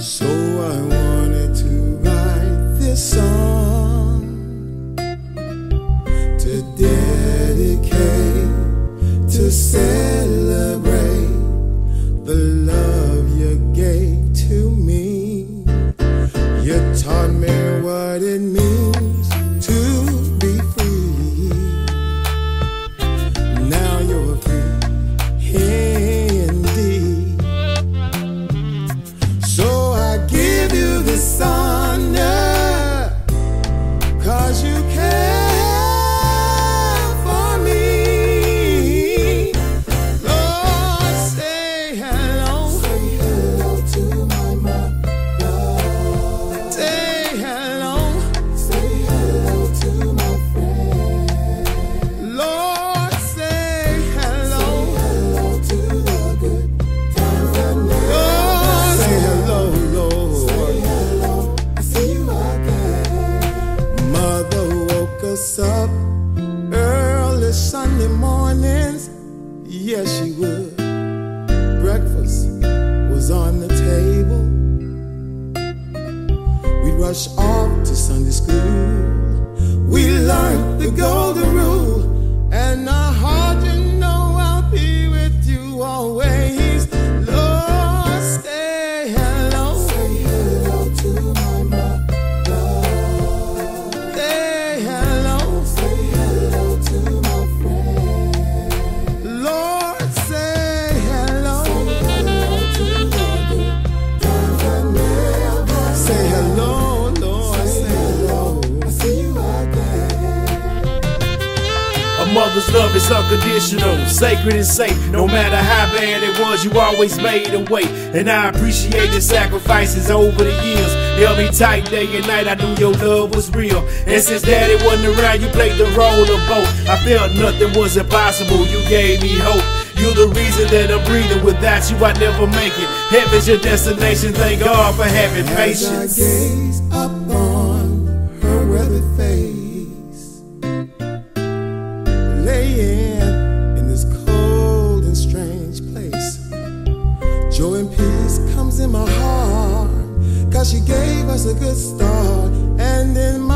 So I wanted to write this song to dedicate, to celebrate the love you gave to me. You taught me what it means to be free. Now you're free indeed. So I give you this honor, 'cause you care for me. Lord, say hello. Say hello to my mother. Say hello. Say hello to my friend. Lord, say hello. Say hello to the good times and Lord, say hello, Lord. Say hello. I see you again. Mother woke us up early Sunday mornings. Yes, she would. Breakfast was on the table. We rushed off to Sunday school. We learned the golden rule, and our heart, you know, I'll be with you always. Lord, say hello. Say hello to my mother. Say hello. Say hello to my friend. Lord, say hello. Say hello to the good times and never. Say hello, Lord. Say hello. I see you again. A mother's love is unconditional, sacred and safe. No matter how bad it was, you always made a way. And I appreciate the sacrifices over the years. Held me tight day and night, I knew your love was real. And since daddy wasn't around, you played the role of both. I felt nothing was impossible, you gave me hope. You're the reason that I'm breathing, without you I'd never make it. Heaven's your destination, thank God for having As I patience. gaze upon her weathered face, laying in this cold and strange place, joy and peace comes in my heart, 'cause she gave us a good start. And in my